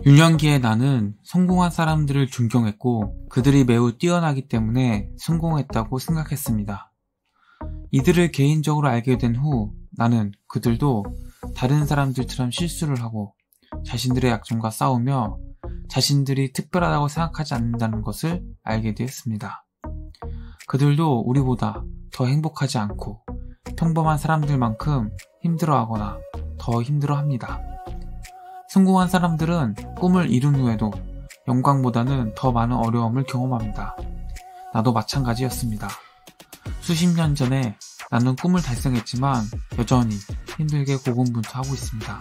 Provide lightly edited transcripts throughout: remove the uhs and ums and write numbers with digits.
유년기에 나는 성공한 사람들을 존경했고 그들이 매우 뛰어나기 때문에 성공했다고 생각했습니다. 이들을 개인적으로 알게 된 후 나는 그들도 다른 사람들처럼 실수를 하고 자신들의 약점과 싸우며 자신들이 특별하다고 생각하지 않는다는 것을 알게 되었습니다. 그들도 우리보다 더 행복하지 않고 평범한 사람들만큼 힘들어하거나 더 힘들어합니다. 성공한 사람들은 꿈을 이룬 후에도 영광보다는 더 많은 어려움을 경험합니다. 나도 마찬가지였습니다. 수십 년 전에 나는 꿈을 달성했지만 여전히 힘들게 고군분투하고 있습니다.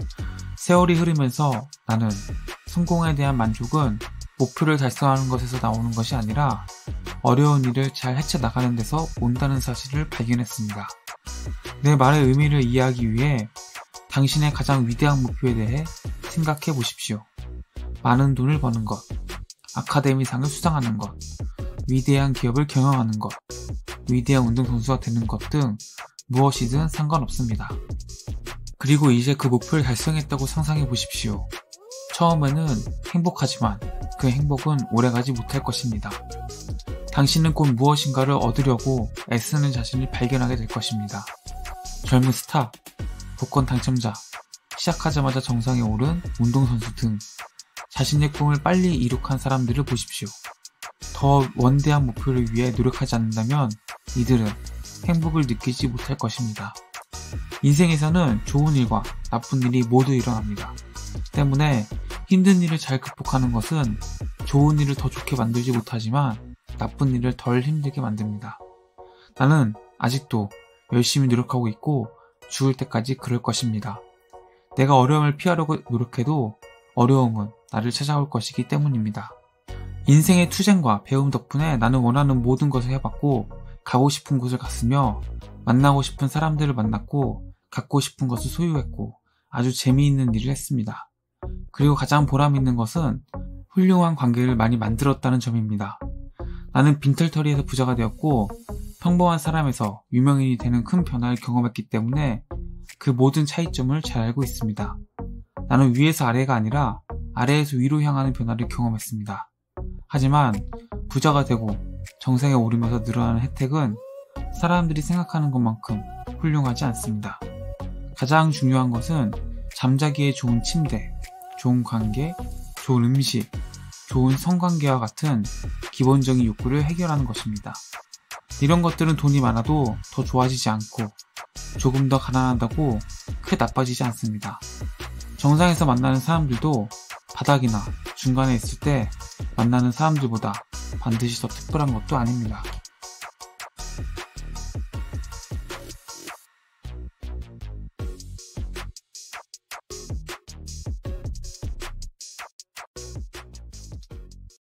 세월이 흐르면서 나는 성공에 대한 만족은 목표를 달성하는 것에서 나오는 것이 아니라 어려운 일을 잘 헤쳐나가는 데서 온다는 사실을 발견했습니다. 내 말의 의미를 이해하기 위해 당신의 가장 위대한 목표에 대해 생각해 보십시오. 많은 돈을 버는 것, 아카데미상을 수상하는 것, 위대한 기업을 경영하는 것, 위대한 운동선수가 되는 것 등 무엇이든 상관없습니다. 그리고 이제 그 목표를 달성했다고 상상해 보십시오. 처음에는 행복하지만 그 행복은 오래가지 못할 것입니다. 당신은 곧 무엇인가를 얻으려고 애쓰는 자신을 발견하게 될 것입니다. 젊은 스타, 복권 당첨자, 시작하자마자 정상에 오른 운동선수 등 자신의 꿈을 빨리 이룩한 사람들을 보십시오. 더 원대한 목표를 위해 노력하지 않는다면 이들은 행복을 느끼지 못할 것입니다. 인생에서는 좋은 일과 나쁜 일이 모두 일어납니다. 때문에 힘든 일을 잘 극복하는 것은 좋은 일을 더 좋게 만들지 못하지만 나쁜 일을 덜 힘들게 만듭니다. 나는 아직도 열심히 노력하고 있고 죽을 때까지 그럴 것입니다. 내가 어려움을 피하려고 노력해도 어려움은 나를 찾아올 것이기 때문입니다. 인생의 투쟁과 배움 덕분에 나는 원하는 모든 것을 해봤고 가고 싶은 곳을 갔으며 만나고 싶은 사람들을 만났고 갖고 싶은 것을 소유했고 아주 재미있는 일을 했습니다. 그리고 가장 보람있는 것은 훌륭한 관계를 많이 만들었다는 점입니다. 나는 빈털터리에서 부자가 되었고 평범한 사람에서 유명인이 되는 큰 변화를 경험했기 때문에 그 모든 차이점을 잘 알고 있습니다. 나는 위에서 아래가 아니라 아래에서 위로 향하는 변화를 경험했습니다. 하지만 부자가 되고 정상에 오르면서 늘어나는 혜택은 사람들이 생각하는 것만큼 훌륭하지 않습니다. 가장 중요한 것은 잠자기에 좋은 침대, 좋은 관계, 좋은 음식, 좋은 성관계와 같은 기본적인 욕구를 해결하는 것입니다. 이런 것들은 돈이 많아도 더 좋아지지 않고 조금 더 가난하다고 크게 나빠지지 않습니다. 정상에서 만나는 사람들도 바닥이나 중간에 있을 때 만나는 사람들보다 반드시 더 특별한 것도 아닙니다.